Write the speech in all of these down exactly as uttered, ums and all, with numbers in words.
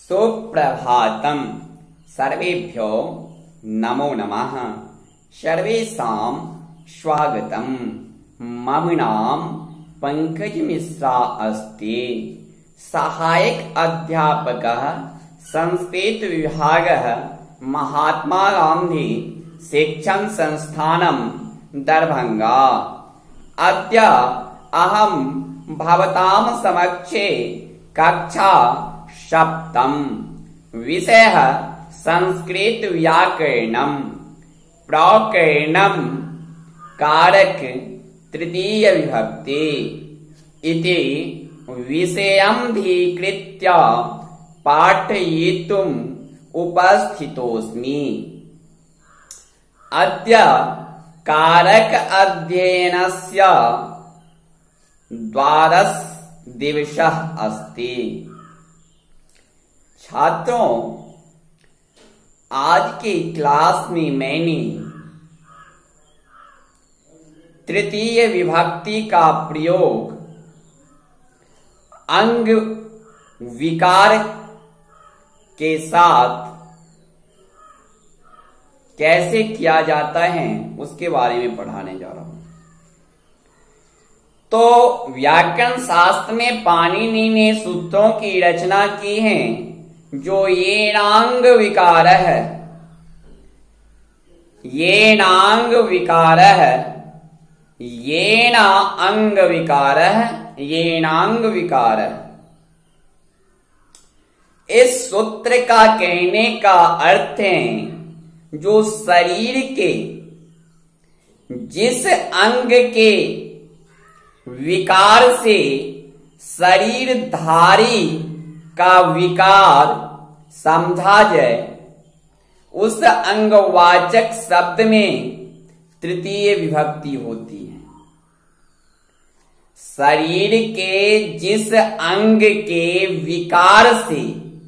सुप्रभातम सर्वेभ्यो नमो नमः। सर्वेषां स्वागतम। मम नाम पंकज मिश्रा अस्ति। सहायक अध्यापकः संस्कृत विभागः महात्मा गांधी शिक्षण संस्थानम दरभंगा। अद्य अहम भवतां समक्षे कक्षा सप्तम विषयः संस्कृत व्याकरणम प्रकरणम कारक तृतीय विभक्ति इति विषयमधिकृत्य पाठयितुम् उपस्थितोऽस्मि। अद्य कारक अध्ययनस्य द्वादश दिवसः अस्ति। छात्रों, आज की क्लास में मैंने तृतीय विभक्ति का प्रयोग अंग विकार के साथ कैसे किया जाता है उसके बारे में पढ़ाने जा रहा हूं। तो व्याकरण शास्त्र में पाणिनि ने सूत्रों की रचना की है जो येनांग विकार है। येनांग विकार है, येना अंग विकार है, येनांग विकार है। इस सूत्र का कहने का अर्थ है जो शरीर के जिस अंग के विकार से शरीरधारी का विकार समझा जाए उस अंगवाचक शब्द में तृतीय विभक्ति होती है। शरीर के जिस अंग के विकार से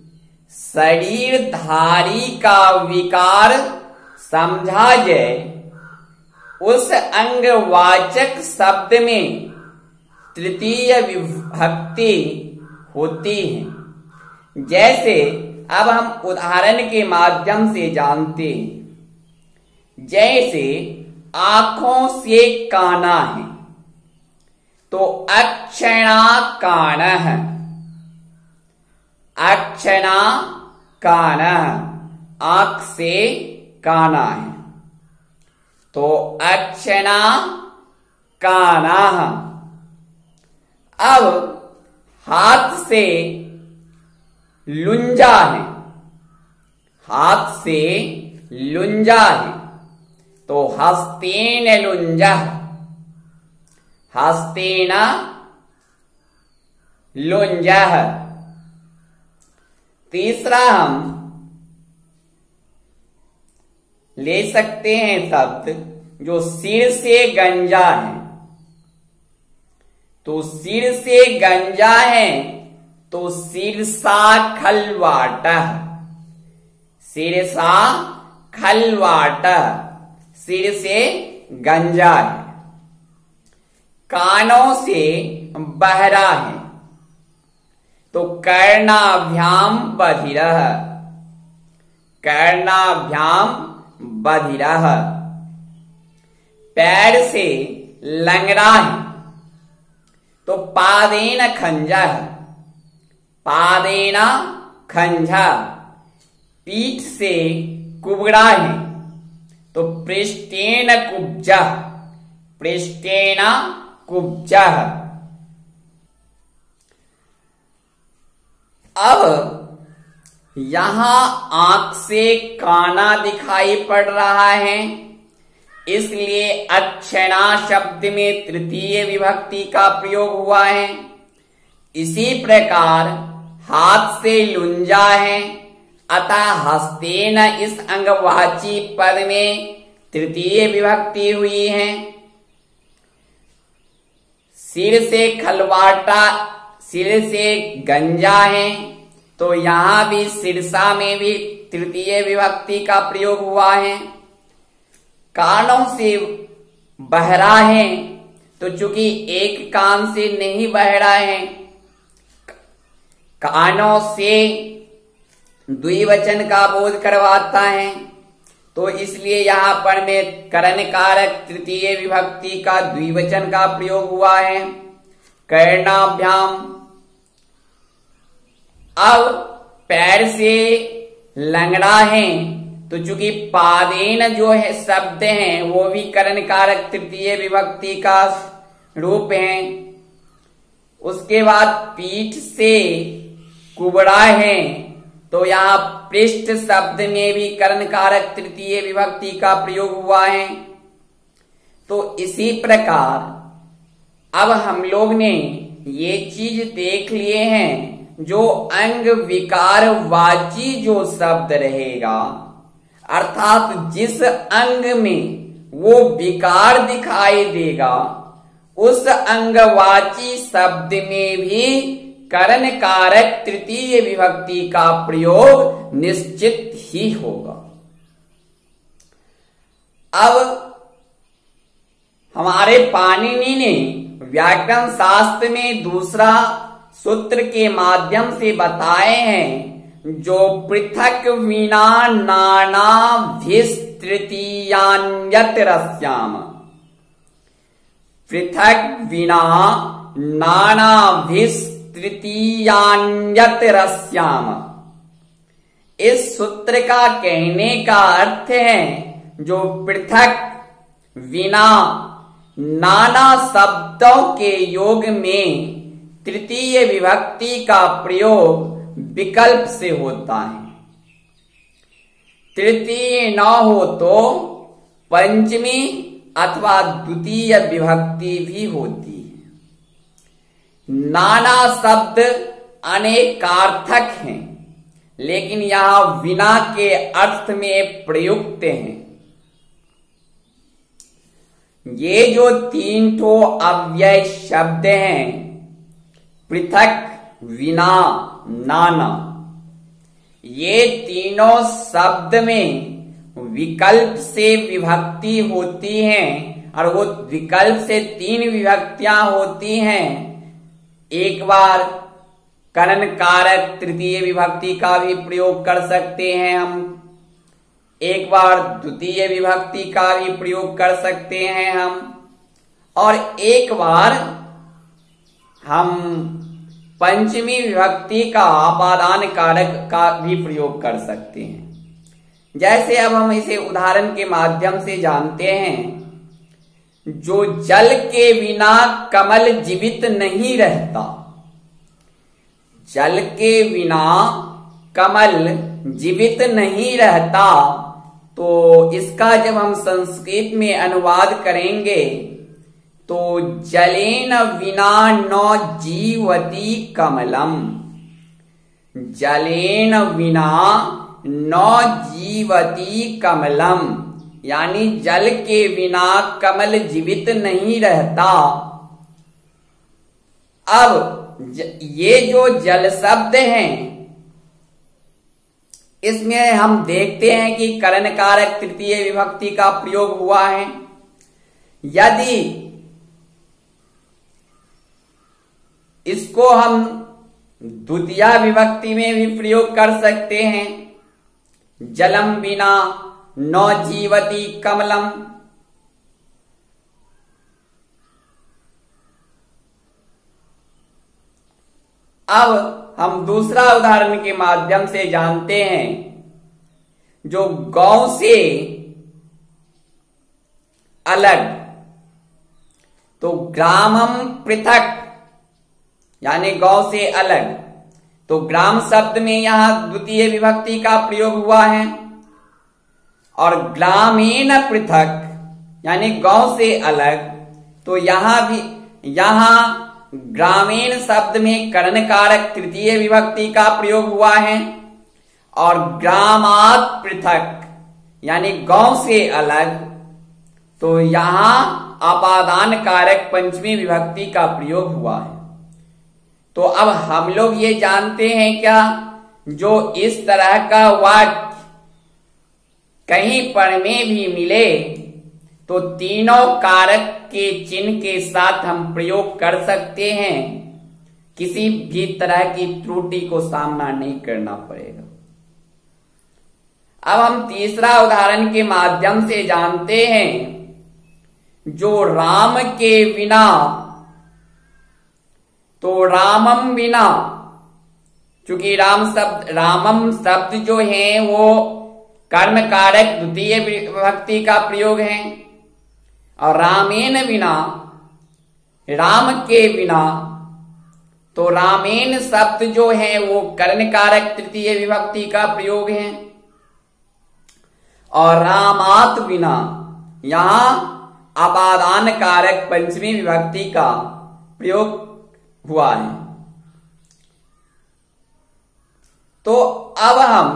शरीरधारी का विकार समझा जाए उस अंगवाचक शब्द में तृतीय विभक्ति होती है। जैसे अब हम उदाहरण के माध्यम से जानते हैं। जैसे आंखों से काना है तो अक्षणा कान है, अक्षणा कान, आंख से काना है तो अक्षणा काना। अब हाथ से लुंजा है, हाथ से लुंजा है तो हस्तेन लुंजा, हस्तेन लुंजा। तीसरा हम ले सकते हैं शब्द जो सिर से गंजा है तो सिर से गंजा है तो सिरसा खलवाट, सिरसा खलवाट, सिर से गंजा है। कानों से बहरा है तो कर्णाभ्याम बधिरः, कर्णाभ्याम बधिरः। पैर से लंगड़ा है तो पादेन खंजा, पादेना खंजा। पीठ से कुबड़ा है तो पृष्ठेन कुब्जा, पृष्ठेन कुब्जा। अब यहां आंख से काना दिखाई पड़ रहा है इसलिए अक्षणा शब्द में तृतीय विभक्ति का प्रयोग हुआ है। इसी प्रकार हाथ से लुंजा है अतः हस्तेन इस अंगवाची पद में तृतीय विभक्ति हुई है। सिर से खलवाटा, सिर से गंजा है तो यहां भी सिरसा में भी तृतीय विभक्ति का प्रयोग हुआ है। कानों से बहरा है तो चूंकि एक कान से नहीं बहरा है, कानों से द्विवचन का बोध करवाता है, तो इसलिए यहां पर में करण कारक तृतीय विभक्ति का द्विवचन का प्रयोग हुआ है, कर्णाभ्याम। अब पैर से लंगड़ा है, तो चूंकि पादेन जो है शब्द हैं वो भी करण कारक तृतीय विभक्ति का रूप है। उसके बाद पीठ से कुबड़ा है, तो यहाँ पृष्ठ शब्द में भी करण कारक तृतीय विभक्ति का प्रयोग हुआ है। तो इसी प्रकार अब हम लोग ने ये चीज देख लिए हैं, जो अंग विकार वाची जो शब्द रहेगा, अर्थात जिस अंग में वो विकार दिखाई देगा, उस अंगवाची शब्द में भी करण कारक तृतीय विभक्ति का प्रयोग निश्चित ही होगा। अब हमारे पाणिनि ने व्याकरण शास्त्र में दूसरा सूत्र के माध्यम से बताए हैं, जो पृथक विना नाना भिस्तृतीयान्यतरस्याम, पृथक विना नाना भिस्तृतीयान्यतरस्याम। इस सूत्र का कहने का अर्थ है, जो पृथक विना नाना शब्दों के योग में तृतीय विभक्ति का प्रयोग विकल्प से होता है। तृतीय न हो तो पंचमी अथवा द्वितीय विभक्ति भी होती है। नाना शब्द अनेकार्थक हैं, लेकिन यहां विना के अर्थ में प्रयुक्त हैं। ये जो तीन ठो अव्यय शब्द हैं, पृथक, विना, नाना, ये तीनों शब्द में विकल्प से विभक्ति होती हैं, और वो विकल्प से तीन विभक्तियां होती हैं। एक बार करण कारक तृतीय विभक्ति का भी प्रयोग कर सकते हैं हम, एक बार द्वितीय विभक्ति का भी प्रयोग कर सकते हैं हम, और एक बार हम पंचमी विभक्ति का आपादान कारक का भी प्रयोग कर सकते हैं। जैसे अब हम इसे उदाहरण के माध्यम से जानते हैं, जो जल के बिना कमल जीवित नहीं रहता, जल के बिना कमल जीवित नहीं रहता, तो इसका जब हम संस्कृत में अनुवाद करेंगे तो जलेन विना न जीवति कमलम, जलेन विना न जीवति कमलम, यानी जल के बिना कमल जीवित नहीं रहता। अब ये जो जल शब्द हैं, इसमें हम देखते हैं कि करण कारक तृतीय विभक्ति का प्रयोग हुआ है। यदि इसको हम द्वितीय विभक्ति में भी प्रयोग कर सकते हैं, जलम बिना न जीवति कमलम। अब हम दूसरा उदाहरण के माध्यम से जानते हैं, जो गांव से अलग, तो ग्रामम पृथक, यानी गांव से अलग, तो ग्राम शब्द में यहां द्वितीय विभक्ति का प्रयोग हुआ है, और ग्रामीण पृथक यानी गांव से अलग, तो यहां भी यहां ग्रामीण शब्द में करण कारक तृतीय विभक्ति का प्रयोग हुआ है, और ग्रामात् पृथक यानी गांव से अलग, तो यहां अपादान कारक पंचमी विभक्ति का प्रयोग हुआ है। तो अब हम लोग ये जानते हैं क्या, जो इस तरह का वाक्य कहीं पर में भी मिले, तो तीनों कारक के चिन्ह के साथ हम प्रयोग कर सकते हैं, किसी भी तरह की त्रुटि को सामना नहीं करना पड़ेगा। अब हम तीसरा उदाहरण के माध्यम से जानते हैं, जो राम के बिना, तो रामम बिना, चूंकि राम शब्द रामम शब्द जो है वो कर्म कारक द्वितीय विभक्ति का प्रयोग है, और रामेन बिना, राम के बिना, तो रामेन शब्द जो है वो कर्ण कारक तृतीय विभक्ति का प्रयोग है, और रामात बिना, यहां अपादान कारक पंचमी विभक्ति का प्रयोग हुआ है। तो अब हम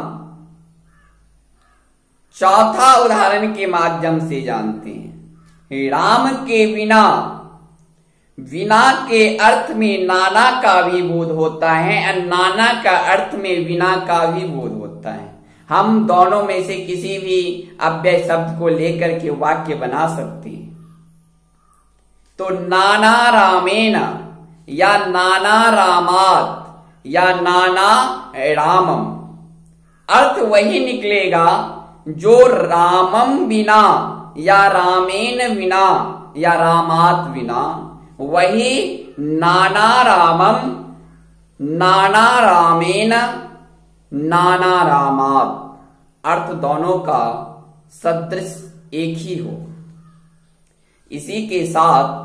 चौथा उदाहरण के माध्यम से जानते हैं, राम के बिना, बिना के अर्थ में नाना का भी बोध होता है और नाना का अर्थ में बिना का भी बोध होता है। हम दोनों में से किसी भी अव्यय शब्द को लेकर के वाक्य बना सकते हैं। तो नाना रामेन या नाना रामात या नाना रामम, अर्थ वही निकलेगा जो रामम बिना या रामेन बिना या रामात बिना, वही नाना रामम, नाना रामेन, नाना रामात, अर्थ दोनों का सदृश एक ही हो। इसी के साथ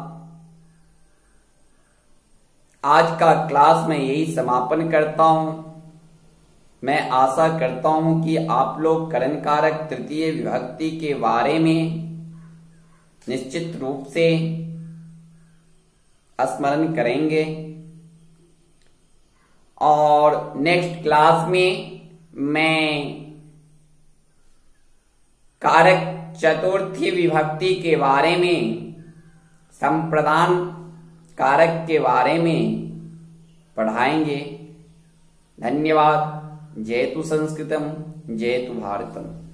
आज का क्लास में यही समापन करता हूं। मैं आशा करता हूं कि आप लोग कर्ण कारक तृतीय विभक्ति के बारे में निश्चित रूप से स्मरण करेंगे, और नेक्स्ट क्लास में मैं कारक चतुर्थी विभक्ति के बारे में, संप्रदान कारक के बारे में पढ़ाएंगे। धन्यवाद। जयतु संस्कृतम, जयतु भारतम।